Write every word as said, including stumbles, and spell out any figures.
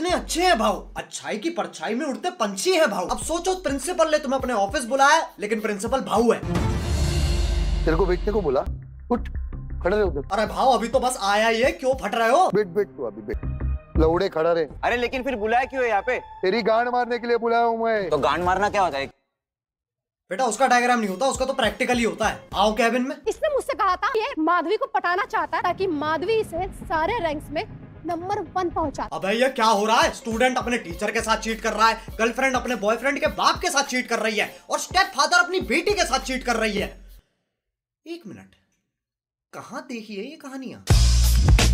कितने अच्छे हैं भाव, अच्छाई की परछाई में उड़ते पंछी हैं भाव। अब सोचो प्रिंसिपल ने तुम्हें अपने ऑफिस बुलाया, लेकिन प्रिंसिपल भाऊ है। तेरे को बैठने को बोला, उठ खड़े रहो उधर। अरे भाव अभी तो बस आया ही है, क्यों फट रहे हो? बैठ बैठ तू अभी बैठ, लौड़े खड़ा रहे। अरे लेकिन फिर बुलाया क्यों है यहाँ पे? तेरी गांड मारने के लिए बुलाया हूँ मैं। तो गांड मारना क्या होता है? बेटा उसका डायग्राम नहीं होता, उसका तो प्रैक्टिकल ही होता है। आओ कैबिन में। इसने मुझसे कहा था ये माधवी को पटाना चाहता है ताकि माधवी इसे सारे रैंक्स में नंबर वन पहुंचा। अबे ये क्या हो रहा है? स्टूडेंट अपने टीचर के साथ चीट कर रहा है, गर्लफ्रेंड अपने बॉयफ्रेंड के बाप के साथ चीट कर रही है, और स्टेप फादर अपनी बेटी के साथ चीट कर रही है। एक मिनट, कहाँ देखी है ये कहानियां?